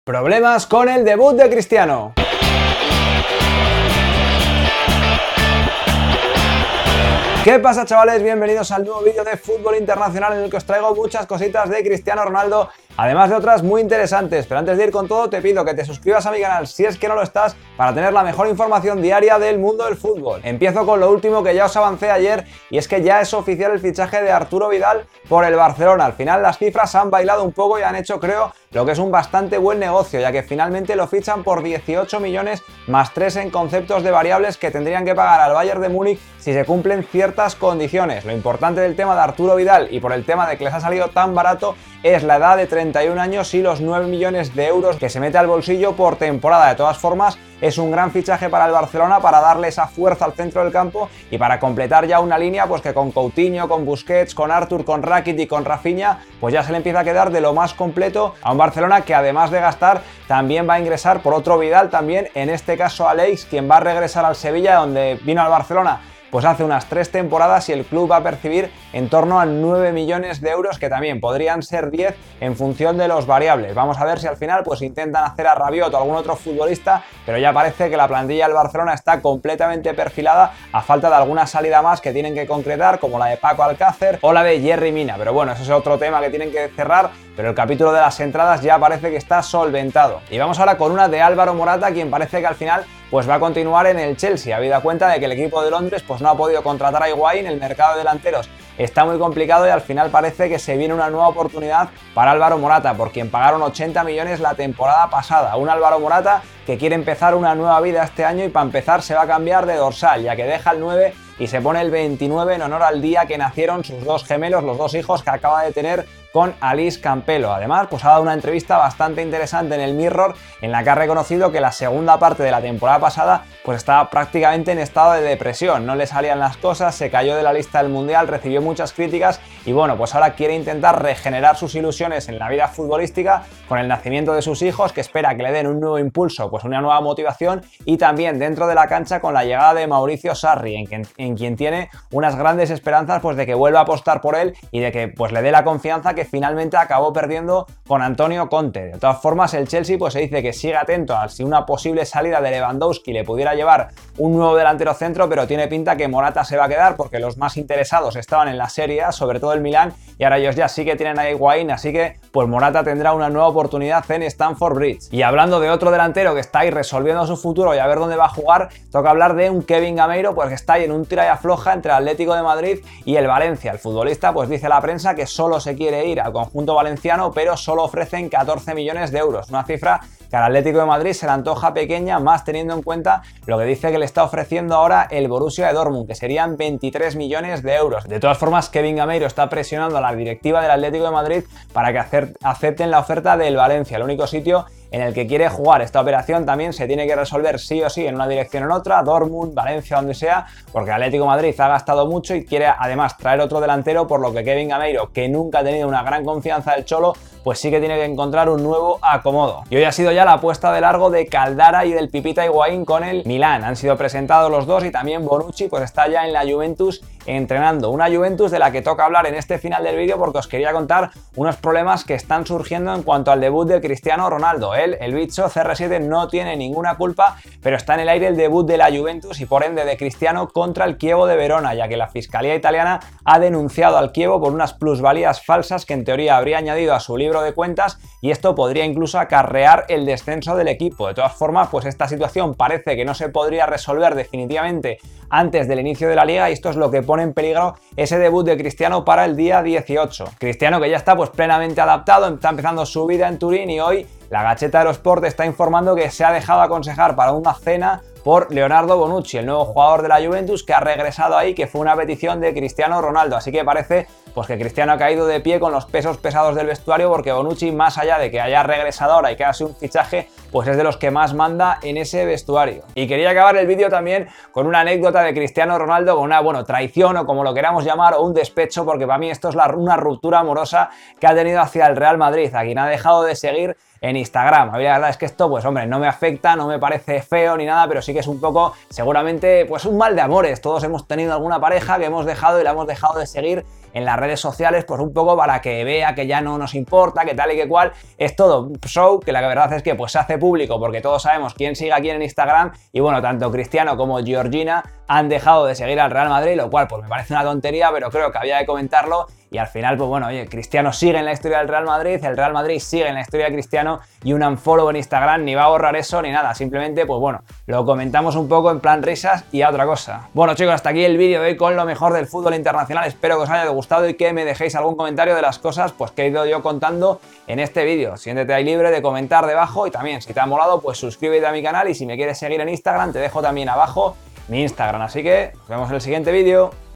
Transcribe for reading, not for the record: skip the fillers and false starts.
Problemas con el debut de Cristiano. ¿Qué pasa, chavales? Bienvenidos al nuevo vídeo de fútbol internacional en el que os traigo muchas cositas de Cristiano Ronaldo, además de otras muy interesantes. Pero antes de ir con todo, te pido que te suscribas a mi canal si es que no lo estás, para tener la mejor información diaria del mundo del fútbol. Empiezo con lo último que ya os avancé ayer, y es que ya es oficial el fichaje de Arturo Vidal por el Barcelona. Al final las cifras han bailado un poco y han hecho, creo, lo que es un bastante buen negocio, ya que finalmente lo fichan por 18 millones más 3 en conceptos de variables que tendrían que pagar al Bayern de Múnich si se cumplen ciertas condiciones. Lo importante del tema de Arturo Vidal, y por el tema de que les ha salido tan barato, es la edad de 31 años y los 9 millones de euros que se mete al bolsillo por temporada. De todas formas, es un gran fichaje para el Barcelona para darle esa fuerza al centro del campo y para completar ya una línea pues que con Coutinho, con Busquets, con Arthur, con Rakitic y con Rafinha, pues ya se le empieza a quedar de lo más completo a un Barcelona que, además de gastar, también va a ingresar por otro Vidal también, en este caso Aleix, quien va a regresar al Sevilla, donde vino al Barcelona pues hace unas 3 temporadas, y el club va a percibir en torno a 9 millones de euros, que también podrían ser 10 en función de los variables. Vamos a ver si al final pues intentan hacer a Rabiot o algún otro futbolista, pero ya parece que la plantilla del Barcelona está completamente perfilada, a falta de alguna salida más que tienen que concretar, como la de Paco Alcácer o la de Yerry Mina. Pero bueno, eso es otro tema que tienen que cerrar, pero el capítulo de las entradas ya parece que está solventado. Y vamos ahora con una de Álvaro Morata, quien parece que al final pues va a continuar en el Chelsea, habida cuenta de que el equipo de Londres pues no ha podido contratar a Higuaín. El mercado de delanteros está muy complicado y al final parece que se viene una nueva oportunidad para Álvaro Morata, por quien pagaron 80 millones la temporada pasada. Un Álvaro Morata que quiere empezar una nueva vida este año, y para empezar se va a cambiar de dorsal, ya que deja el 9 y se pone el 29 en honor al día que nacieron sus dos gemelos, los dos hijos que acaba de tener con Alice Campelo. Además, pues ha dado una entrevista bastante interesante en el Mirror, en la que ha reconocido que la segunda parte de la temporada pasada pues estaba prácticamente en estado de depresión, no le salían las cosas, se cayó de la lista del Mundial, recibió muchas críticas y bueno, pues ahora quiere intentar regenerar sus ilusiones en la vida futbolística con el nacimiento de sus hijos, que espera que le den un nuevo impulso, pues una nueva motivación, y también dentro de la cancha con la llegada de Mauricio Sarri, en quien tiene unas grandes esperanzas pues de que vuelva a apostar por él y de que pues le dé la confianza que finalmente acabó perdiendo con Antonio Conte. De todas formas, el Chelsea pues se dice que sigue atento a si una posible salida de Lewandowski le pudiera llevar un nuevo delantero centro, pero tiene pinta que Morata se va a quedar, porque los más interesados estaban en la Serie A, sobre todo el Milán, y ahora ellos ya sí que tienen a Higuaín, así que pues Morata tendrá una nueva oportunidad en Stamford Bridge. Y hablando de otro delantero que está ahí resolviendo su futuro y a ver dónde va a jugar, toca hablar de un Kevin Gameiro, pues que está ahí en un tira y afloja entre el Atlético de Madrid y el Valencia. El futbolista pues dice a la prensa que solo se quiere ir al conjunto valenciano, pero solo ofrecen 14 millones de euros, una cifra que al Atlético de Madrid se le antoja pequeña, más teniendo en cuenta lo que dice que le está ofreciendo ahora el Borussia de Dortmund, que serían 23 millones de euros. De todas formas, Kevin Gameiro está presionando a la directiva del Atlético de Madrid para que acepten la oferta del Valencia, el único sitio en el que quiere jugar. Esta operación también se tiene que resolver sí o sí en una dirección o en otra, Dortmund, Valencia, donde sea, porque el Atlético de Madrid ha gastado mucho y quiere además traer otro delantero, por lo que Kevin Gameiro, que nunca ha tenido una gran confianza del Cholo, pues sí que tiene que encontrar un nuevo acomodo. Y hoy ha sido ya la apuesta de largo de Caldara y del Pipita Higuaín con el Milán. Han sido presentados los dos, y también Bonucci pues está ya en la Juventus entrenando. Una Juventus de la que toca hablar en este final del vídeo, porque os quería contar unos problemas que están surgiendo en cuanto al debut de Cristiano Ronaldo. El bicho CR7 no tiene ninguna culpa, pero está en el aire el debut de la Juventus y por ende de Cristiano contra el Chievo de Verona, ya que la Fiscalía italiana ha denunciado al Chievo por unas plusvalías falsas que en teoría habría añadido a su libro de cuentas, y esto podría incluso acarrear el descenso del equipo. De todas formas, pues esta situación parece que no se podría resolver definitivamente antes del inicio de la liga, y esto es lo que pone en peligro ese debut de Cristiano para el día 18. Cristiano, que ya está pues plenamente adaptado, está empezando su vida en Turín, y hoy la Gazzetta dello Sport está informando que se ha dejado aconsejar para una cena por Leonardo Bonucci, el nuevo jugador de la Juventus que ha regresado ahí, que fue una petición de Cristiano Ronaldo. Así que parece pues que Cristiano ha caído de pie con los pesos pesados del vestuario, porque Bonucci, más allá de que haya regresado ahora y que haya sido un fichaje, pues es de los que más manda en ese vestuario. Y quería acabar el vídeo también con una anécdota de Cristiano Ronaldo, con una traición, o como lo queramos llamar, o un despecho, porque para mí esto es una ruptura amorosa que ha tenido hacia el Real Madrid, a quien ha dejado de seguir en Instagram. A mí la verdad es que esto, pues hombre, no me afecta, no me parece feo ni nada, pero sí que es un poco, seguramente, pues un mal de amores. Todos hemos tenido alguna pareja que hemos dejado y la hemos dejado de seguir en las redes sociales, pues un poco para que vea que ya no nos importa, que tal y que cual. Es todo un show que la verdad es que pues se hace público porque todos sabemos quién sigue a quién en Instagram y bueno, tanto Cristiano como Georgina han dejado de seguir al Real Madrid, lo cual pues me parece una tontería, pero creo que había de comentarlo. Y al final, pues bueno, oye, Cristiano sigue en la historia del Real Madrid, el Real Madrid sigue en la historia de Cristiano y un unfollow en Instagram ni va a borrar eso ni nada. Simplemente, pues bueno, lo comentamos un poco en plan risas y a otra cosa. Bueno chicos, hasta aquí el vídeo de hoy con lo mejor del fútbol internacional. Espero que os haya gustado y que me dejéis algún comentario de las cosas pues que he ido yo contando en este vídeo. Siéntete ahí libre de comentar debajo y también, si te ha molado, pues suscríbete a mi canal y si me quieres seguir en Instagram, te dejo también abajo mi Instagram. Así que nos vemos en el siguiente vídeo.